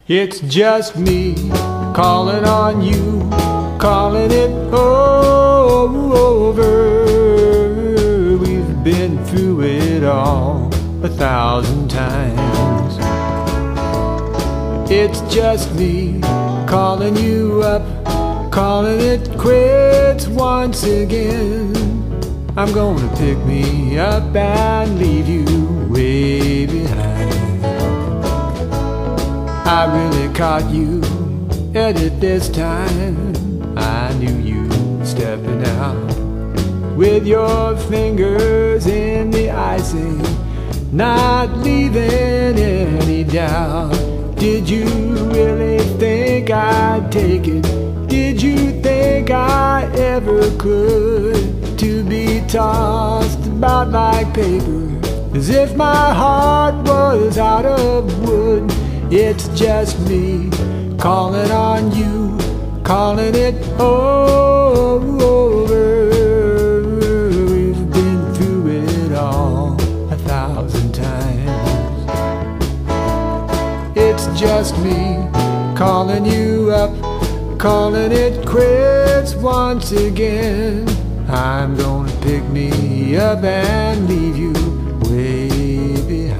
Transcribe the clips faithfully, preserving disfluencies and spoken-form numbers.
It's just me calling on you, calling it over. We've been through it all a thousand times. It's just me calling you up, calling it quits once again. I'm gonna pick me up and leave you way behind. I really caught you at it this time. I knew you stepping out with your fingers in the icing, not leaving any doubt. Did you really think I'd take it? Did you think I ever could? To be tossed about like paper, as if my heart was out of wood. It's just me calling on you, calling it over. We've been through it all a thousand times. It's just me calling you up, calling it quits once again. I'm gonna pick me up and leave you way behind.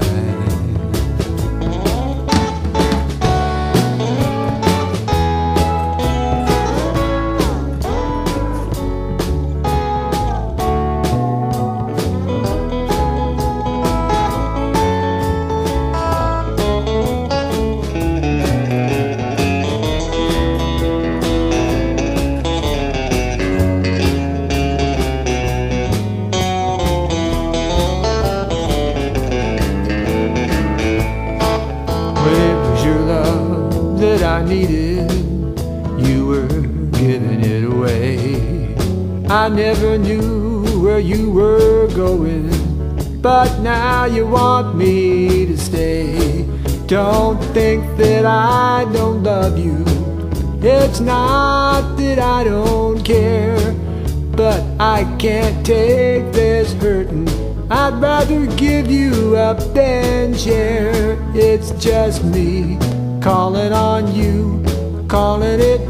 That I needed, you were giving it away. I never knew where you were going, but now you want me to stay. Don't think that I don't love you. It's not that I don't care, but I can't take this hurting. I'd rather give you up than share. It's just me calling on you, calling it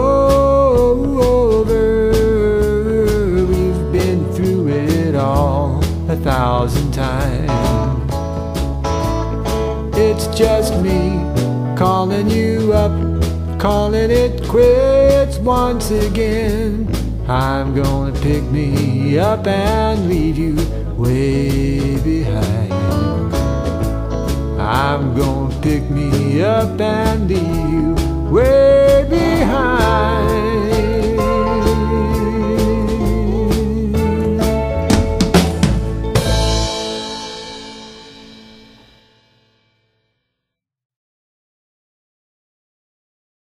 over. We've been through it all a thousand times. It's just me calling you up, calling it quits once again. I'm gonna pick me up and leave you way behind. I'm gonna pick me up and leave you